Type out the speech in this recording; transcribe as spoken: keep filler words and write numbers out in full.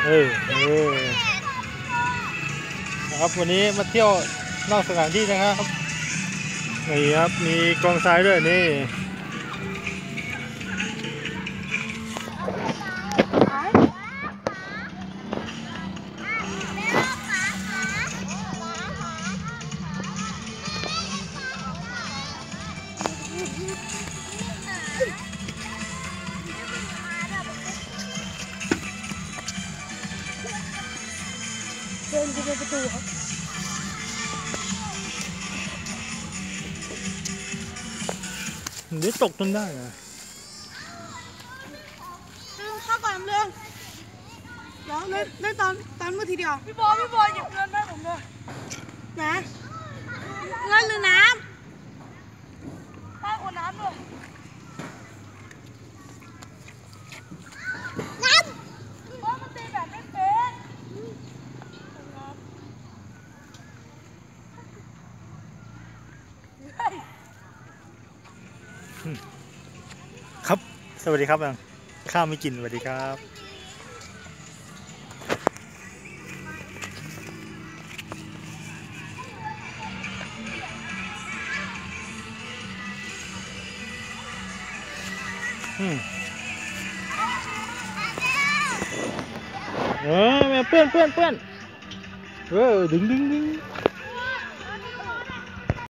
เออเออนะครับวันนี้มาเที่ยวนอกสถานที่นะครับนี่ครับมีกองทรายด้วยนี่เดินไปประตูครับเดี๋ยวตกจนได้นะเข้าก่อนเรื่องแล้วเล่นเล่นตอนตอนเมื่อทีเดียวพี่บอลพี่บอลหยิบเงินให้ผมด้วยนะเงินหรือน้ำให้คนน้ำด้วยน้ำเพราะมันตีแบบไม่เป็นครับสวัสดีครับข้าวไม่กินสวัสดีครับอืมเออแม่เพื่อนเพื่อนเพื่อนเออดึงดึงดึง